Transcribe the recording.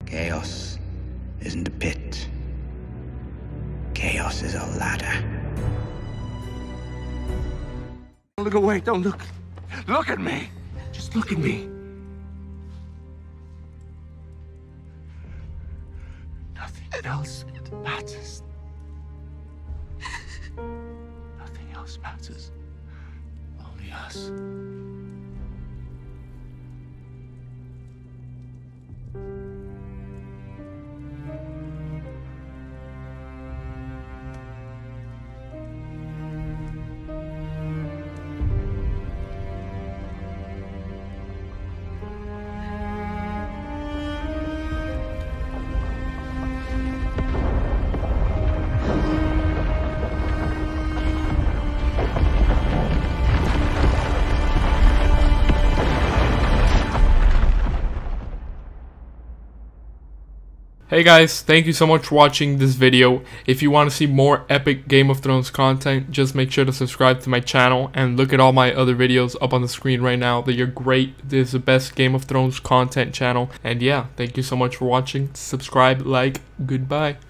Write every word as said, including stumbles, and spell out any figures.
Chaos isn't a pit. Chaos is a ladder. Look away, don't look. Look at me. Just look at me. Nothing else matters. Nothing else matters. Only us. Hey guys, thank you so much for watching this video. If you want to see more epic Game of Thrones content, just make sure to subscribe to my channel and look at all my other videos up on the screen right now. They are great. This is the best Game of Thrones content channel. And yeah, thank you so much for watching. Subscribe, like, goodbye.